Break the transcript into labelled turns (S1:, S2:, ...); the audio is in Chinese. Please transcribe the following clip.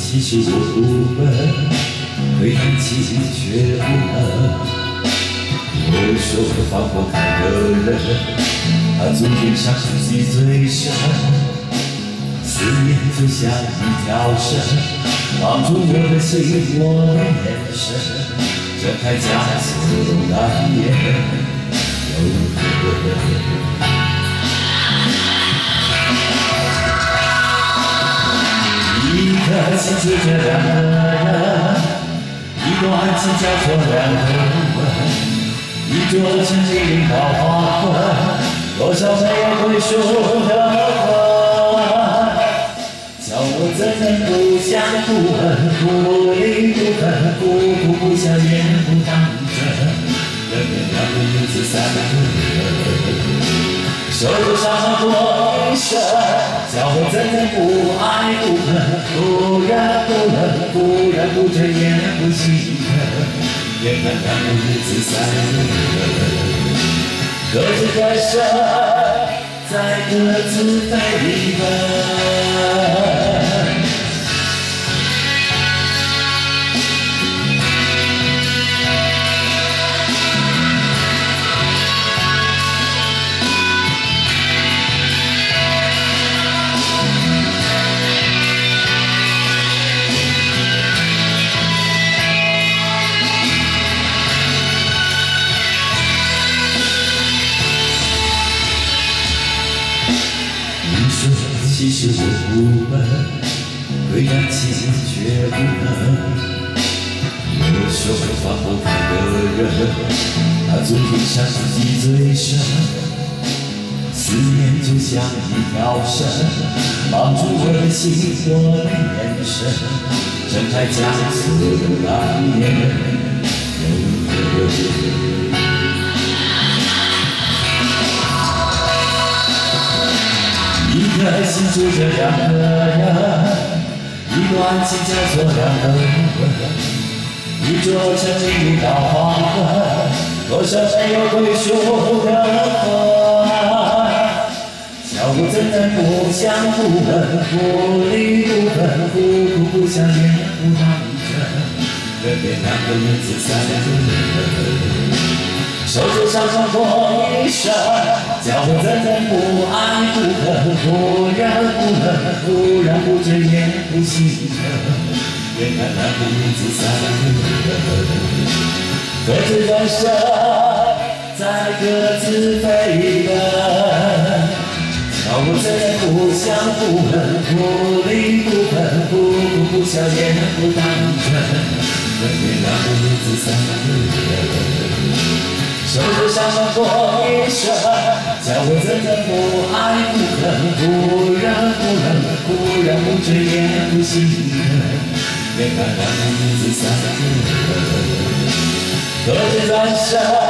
S1: 其实我不笨，会叹气却不能。我手可放不开的人，他注定伤心最深。思念就像一条绳，绑住我的心，我的眼神。睁开枷锁，难免有恨。 一颗心住着两个人，一段情交错两个吻，一座城里到黄昏，多少没有归属的魂，叫我怎能不想不恨，不离不分，不哭不笑也不当真，人面两个影子三个人。 手头上过一生，叫我怎能不爱不恨，不忍不冷，不忍不争也不心疼。眼看两个日子三个人，各自转身，再各自飞奔。 其实我不笨，会感情却不能。我手放不开的人，他注定伤心最深。思念就像一条绳，绑住我的心，我的眼神。睁开枷锁，难免有恨。 一颗心住着两个人，一段情交错两个吻，一座城里到黄昏，多少没有归属的魂，叫我怎能不想不恨，不离不分，不哭不笑也不当真，人面两个人子三个人。 手指上穿过一生，叫我怎能不爱不恨，不忍不冷，不让不争也不心疼。眼看两个日子三个人，各自转身，再各自飞奔。叫我怎能不想不恨，不离不分，不哭不笑也不当真。人面两个日子三个人。 手指上穿过一生，叫我怎能不爱不恨，不忍不冷，不让不争也不心疼。眼看两个日子三个人，各自转身。